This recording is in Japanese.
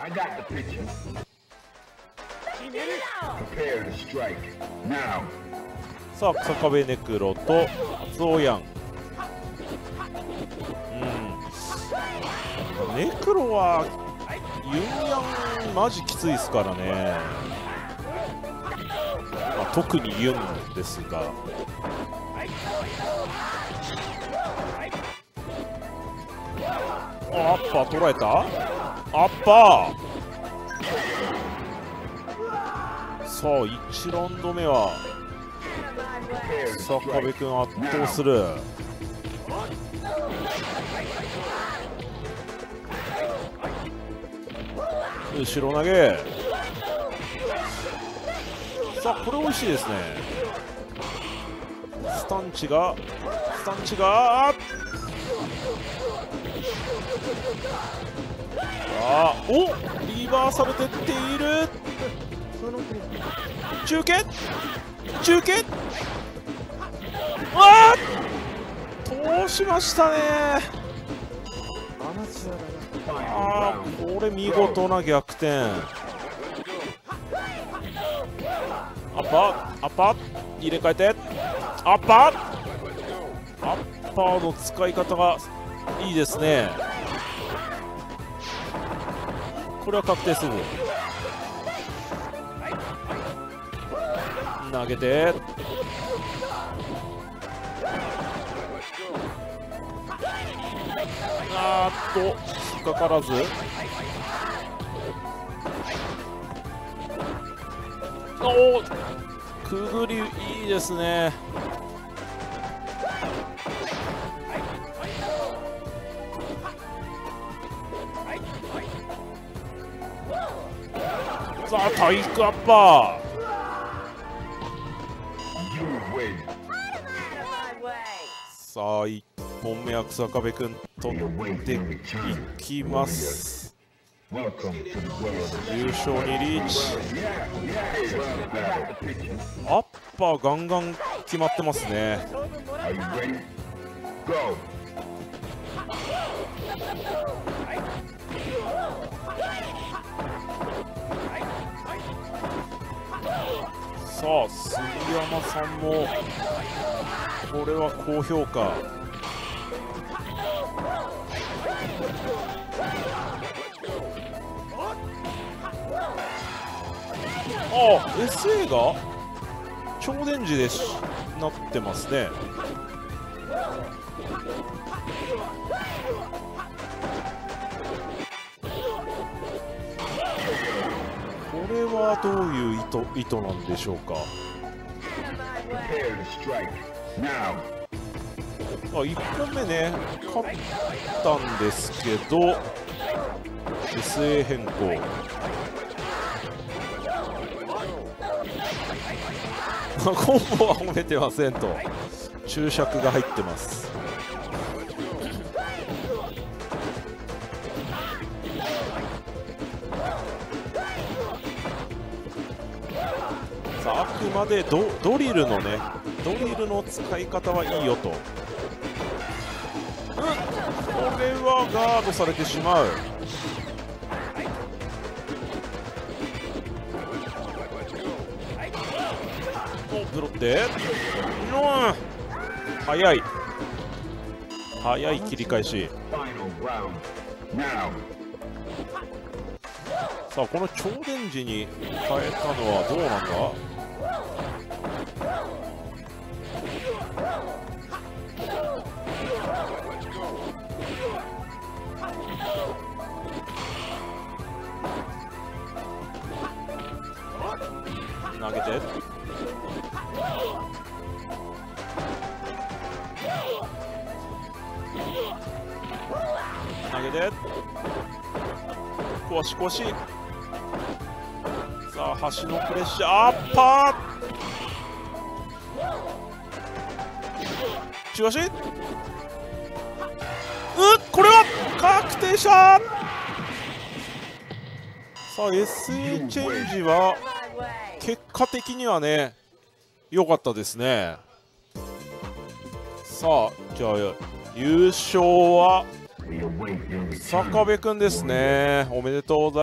さあ草壁ネクロとツオヤン。ネクロはユンヤンマジきついですからね。特にユンですが、アッパー捉えた。アッパー。さあ1ラウンド目は坂部君圧倒する。後ろ投げ。さあこれ美味しいですね。スタンチがおリバーサル出ている。中継通しましたね。これ見事な逆転。アッパー入れ替えてアッパーの使い方がいいですね。これは確定すぐ投げて、引っかからず。くぐりいいですね。さあ体育アッパー。さあ1本目は草壁君取っていきます。優勝にリーチ。アッパーガンガン決まってますね。さあ杉山さんもこれは高評価。SA が超電磁でなってますね。これはどういう意図なんでしょうか。1本目ね勝ったんですけど SA 変更。コンボは褒めてませんと注釈が入ってます。さああくまでドリルの使い方はいいよと。これはガードされてしまう。ブロって早い切り返し。さあこの超電磁に変えたのはどうなんだ。投げて壊し。さあ端のプレッシャーアッパー中足。これは確定した。さあ SA チェンジは結果的にはね良かったですね。さあじゃあ優勝は坂部君ですね。おめでとうございます。